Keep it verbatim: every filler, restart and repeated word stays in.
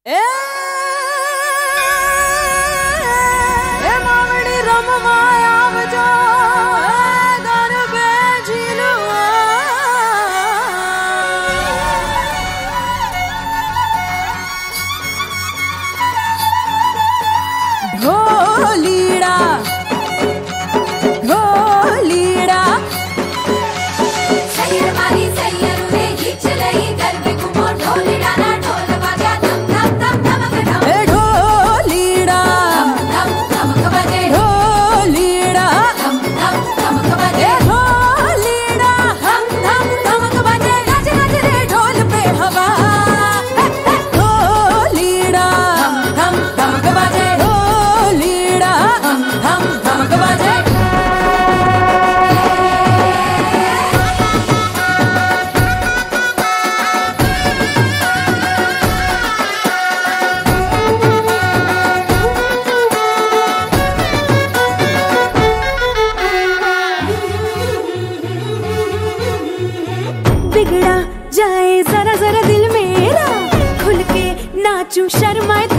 ए मावड़ी रम माया बजा घर पे झीलवा ढोलीड़ा ढोलीड़ा सैयर मारी सैयर उड़े खींच लई घर पे घूमो ढोलीड़ा ना ढोल बजा धम धम धम धमक धम ए ढोलीड़ा धम धम धमक बजे ढोलीड़ा धम धम धमक बजे ए ढोलीड़ा धम धम धमक बजे गज गज रे ढोल पे हवा ढोलीड़ा धम धम धमक बजे ढोलीड़ा धम धम धमक बजे बिगड़ा जाए जरा जरा दिल मेरा खुल के नाचूं शर्माए